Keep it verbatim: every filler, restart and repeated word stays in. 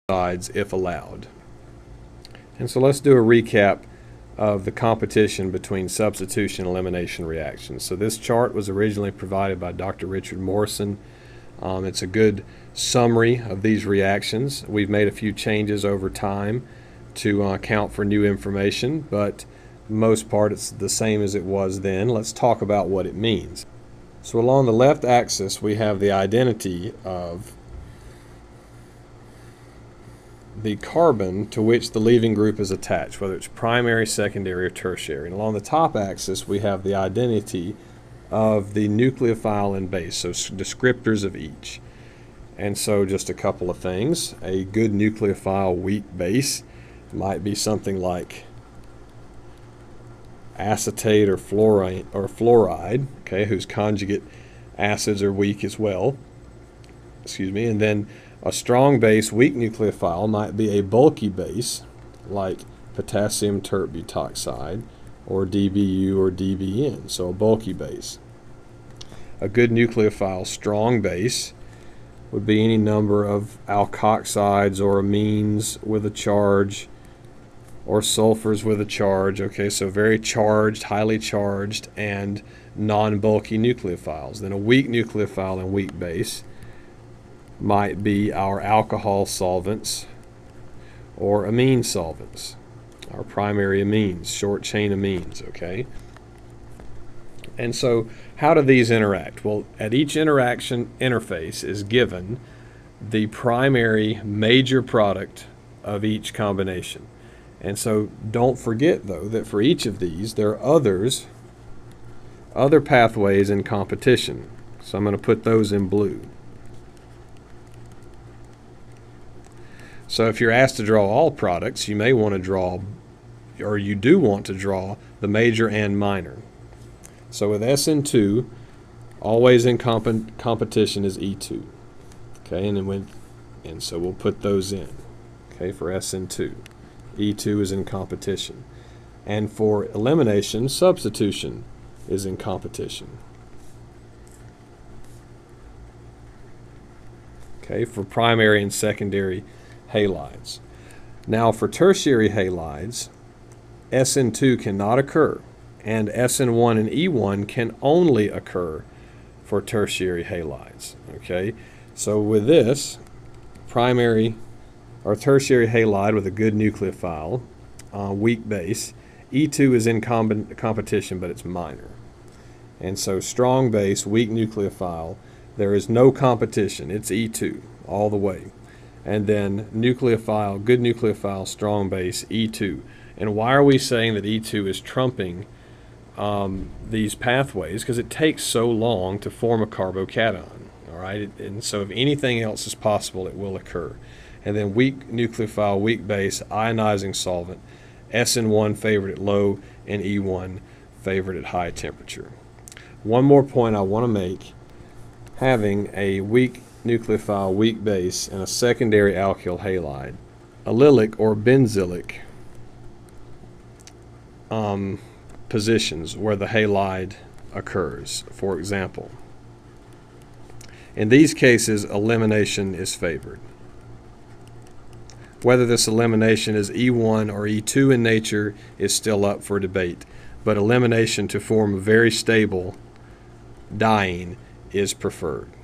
sides if allowed. And so let's do a recap of the competition between substitution and elimination reactions. So this chart was originally provided by Doctor Richard Morrison. Um, it's a good summary of these reactions. We've made a few changes over time to uh, account for new information, but for the most part it's the same as it was then. Let's talk about what it means. So along the left axis we have the identity of the carbon to which the leaving group is attached, whether it's primary, secondary, or tertiary. And along the top axis we have the identity of the nucleophile and base, so descriptors of each. And so just a couple of things. A good nucleophile weak base might be something like acetate or fluoride, or fluoride, okay, whose conjugate acids are weak as well. Excuse me. And then a strong base, weak nucleophile, might be a bulky base like potassium tert butoxide or D B U or D B N, so a bulky base. A good nucleophile strong base would be any number of alkoxides or amines with a charge or sulfurs with a charge, okay, so very charged, highly charged, and non-bulky nucleophiles. Then a weak nucleophile and weak base might be our alcohol solvents or amine solvents, our primary amines, short chain amines, okay? And so how do these interact? Well, at each interaction interface is given the primary major product of each combination. And so don't forget though that for each of these there are others, other pathways in competition. So I'm going to put those in blue. So if you're asked to draw all products, you may want to draw, or you do want to draw, the major and minor. So with S N two, always in comp competition is E two. Okay, and then when, and so we'll put those in. Okay, for S N two, E two is in competition, and for elimination, substitution is in competition. Okay, for primary and secondary halides. Now for tertiary halides, S N two cannot occur, and S N one and E one can only occur for tertiary halides. Okay, so with this, primary or tertiary halide with a good nucleophile, uh, weak base, E two is in com competition, but it's minor. And so strong base, weak nucleophile, there is no competition. It's E two all the way. And then nucleophile, good nucleophile, strong base, E two. And why are we saying that E two is trumping um, these pathways? Because it takes so long to form a carbocation, all right? And so if anything else is possible, it will occur. And then weak nucleophile, weak base, ionizing solvent, S N one favored at low and E one favored at high temperature. One more point I want to make, having a weak nucleophile, weak base, and a secondary alkyl halide, allylic or benzylic um, positions where the halide occurs, for example. In these cases, elimination is favored. Whether this elimination is E one or E two in nature is still up for debate, but elimination to form a very stable diene is preferred.